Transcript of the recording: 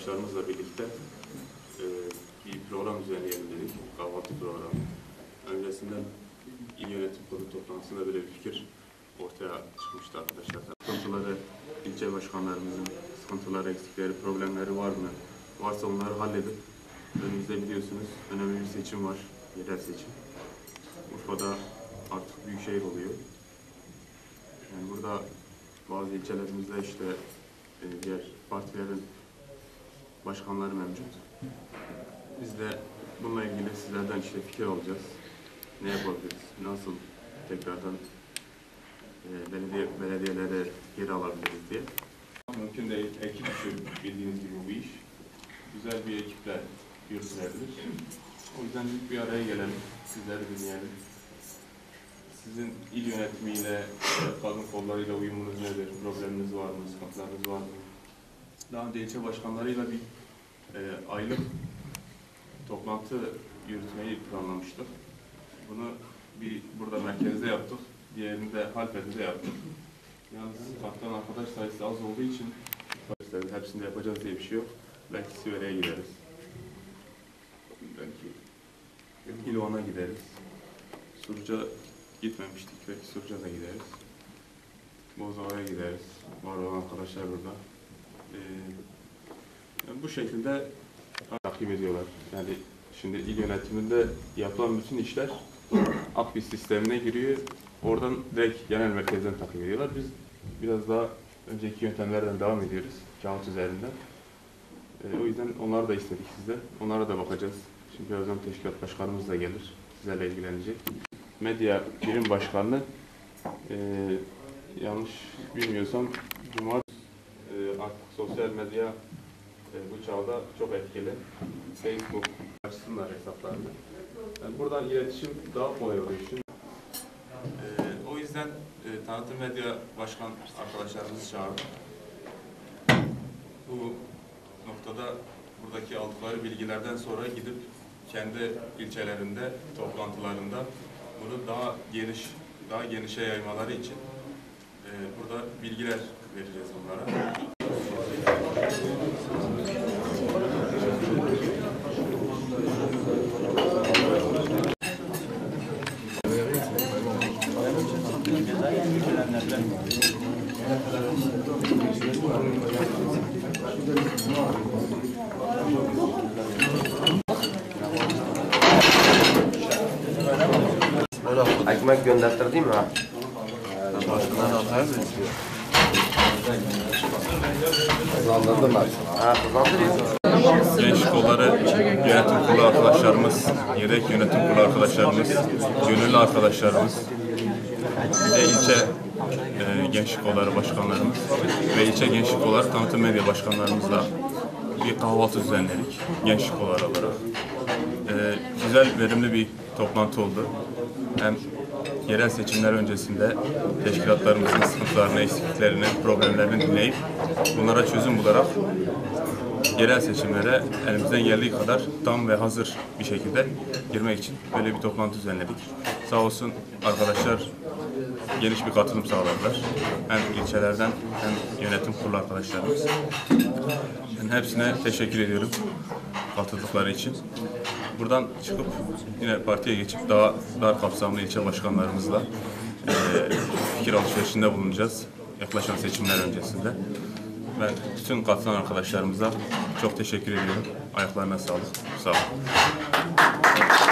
arkadaşlarımızla birlikte bir program düzenleyelim dedik. Kahvaltı programı. Öncesinden İl Yönetim Kurulu toplantısında böyle bir fikir ortaya çıkmıştı arkadaşlar. Sıkıntıları, ilçe başkanlarımızın sıkıntıları, eksikleri, problemleri var mı? Varsa onları halledip önümüzde biliyorsunuz önemli bir seçim var. Yerel seçim. Urfa'da artık büyükşehir oluyor. Yani burada bazı ilçelerimizde işte diğer partilerin başkanları mevcut. Biz de bununla ilgili sizlerden işte fikir alacağız. Ne yapabiliriz? Nasıl tekrardan belediyelere geri alabiliriz diye. Mümkün değil. Ekip işi bildiğiniz gibi bu iş. Güzel bir ekiple yürütülebilir. O yüzden bir araya gelelim. Sizleri dinleyelim. Sizin il yönetimiyle, kadın kollarıyla uyumunuz nedir? Probleminiz var mı? Sıkıntılarınız var mı? Daha önce ilçe başkanlarıyla bir aylık toplantı yürütmeyi planlamıştık. Bunu bir burada merkezde yaptık. Diğerini de Halfeti'de yaptık. Yalnız katılan arkadaş sayısı az olduğu için hepsini yapacağız diye bir şey yok. Belki Sivere'ye gideriz. Belki İlvan'a gideriz. Suruç'a gitmemiştik. Belki Suruç'a da gideriz. Bozova'ya gideriz. Var olan arkadaşlar burada. Bu şekilde takip ediyorlar. Yani şimdi il yönetiminde yapılan bütün işler Akbis sistemine giriyor. Oradan direkt genel merkezden takip ediyorlar. Biz biraz daha önceki yöntemlerden devam ediyoruz. Kağıt üzerinden. O yüzden onları da istedik sizden. Onlara da bakacağız. Şimdi birazdan teşkilat başkanımız da gelir. Sizlerle ilgilenecek. Medya birim başkanlığı yanlış bilmiyorsam artık sosyal medya bu çağda çok etkili. Facebook açsınlar hesaplarını. Yani buradan iletişim daha kolay oluyor. O yüzden tanıtım medya başkan arkadaşlarımızı çağırdık. Bu noktada buradaki aldıkları bilgilerden sonra gidip kendi ilçelerinde, toplantılarında bunu daha genişe yaymaları için burada bilgiler vereceğiz onlara. Ekmek gönderttirdi mi ha? Başkanlar hataya benziyor. Kazandırdım ben. Ha, kazandırıyor. Genç kolları yönetim kurulu arkadaşlarımız, yedek yönetim kurulu arkadaşlarımız, gönüllü arkadaşlarımız, ve ilçe gençlik kolları başkanlarımız ve ilçe gençlik kolları tanıtım medya başkanlarımızla bir kahvaltı düzenledik gençlik kolları olarak. Güzel, verimli bir toplantı oldu. Hem yerel seçimler öncesinde teşkilatlarımızın sıkıntılarını, eksikliklerini, problemlerini dinleyip bunlara çözüm bularak yerel seçimlere elimizden geldiği kadar tam ve hazır bir şekilde girmek için böyle bir toplantı düzenledik. Sağ olsun arkadaşlar geniş bir katılım sağladılar. Hem ilçelerden hem yönetim kurulu arkadaşlarımız. Ben hepsine teşekkür ediyorum katıldıkları için. Buradan çıkıp yine partiye geçip daha dar kapsamlı ilçe başkanlarımızla fikir alışverişinde bulunacağız. Yaklaşan seçimler öncesinde. Ben bütün katılan arkadaşlarımıza çok teşekkür ediyorum. Ayaklarına sağlık. Sağ olun.